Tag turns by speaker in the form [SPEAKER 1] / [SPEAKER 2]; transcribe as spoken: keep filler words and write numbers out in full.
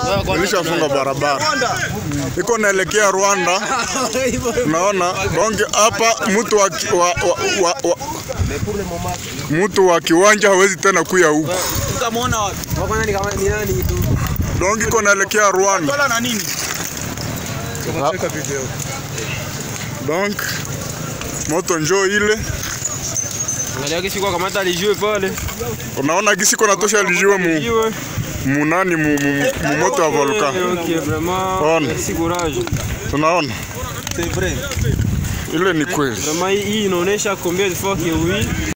[SPEAKER 1] ilishafunga barabara. Iko naelekea Rwanda. Naona bonge hapa mtu wa, wa, wa, wa, wa mtu wa kiwanja hawezi tena kuya huko.
[SPEAKER 2] Utamuona wapi? Wako nani kama ni nani tu?
[SPEAKER 1] Bonge iko naelekea Rwanda.
[SPEAKER 2] Wala na nini?
[SPEAKER 1] Tunacheka video. Donc moto njoo ile.
[SPEAKER 2] Angalia kisi kwa kamata alijue pale.
[SPEAKER 1] Unaona kisi kwa natosha alijue mu munani mu, mu, mu moto wa volcan.
[SPEAKER 2] Okay, vraiment. Merci courage.
[SPEAKER 1] Tunaona.
[SPEAKER 2] C'est vrai.
[SPEAKER 1] Ile ni kweli.
[SPEAKER 2] Vraiment hii inaonesha combien de fois que oui.